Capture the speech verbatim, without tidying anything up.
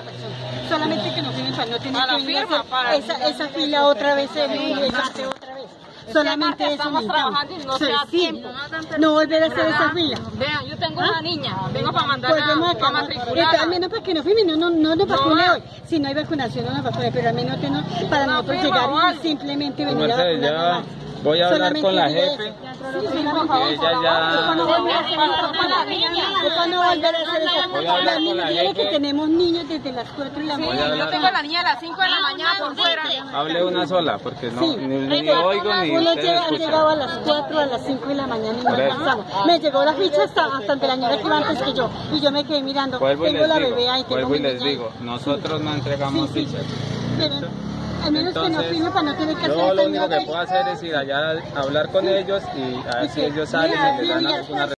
persona. Solamente que no firmen para no tener para que venir firma, a hacer para esa, esa fila otra vez en un desgaste otra vez. Solamente eso estamos trabajando y no sí, se da sí, tiempo. no volver a hacer esa fila. Vean, yo tengo ¿Ah? una niña, vengo para mandar Volvemos a, acá, para ¿no? matricular. Al menos para que no firmen, no, no, no nos vacune No. hoy. Si no hay vacunación, no nos vacune, pero al menos que no, para No, nosotros firma, llegar vale. y simplemente venir a Mercedes, vacunar. ya voy a hablar Solamente con la diga jefe. eso. Sí, sí, por Que favor, ella ya... Para no volver a hacer esa Para la niña. fila. Para no volver a hacer esa Voy a hablar La con niña la tiene jefe. que tenemos niños desde las cuatro de la Sí, Voy a mañana. yo hablar. tengo a la niña a las cinco de la mañana por fuera. Hable una sola, porque no, Sí. ni, ni oigo ni Uno ustedes llega, han llegado a escuchan. las cuatro, a las cinco de la mañana y no Por eso. alcanzamos. Me llegó la ficha hasta, hasta de la señora que iba antes que yo. Y yo me quedé mirando. Vuelvo y Tengo les la digo, bebé ahí, tengo vuelvo y mi les niña ahí. digo, nosotros no entregamos Sí, sí. fichas. Pero al menos que no Entonces, firme para no tener que hacer yo lo esa único que nota. puedo hacer es ir allá a hablar con ellos y a ver si ellos salen y les dan alguna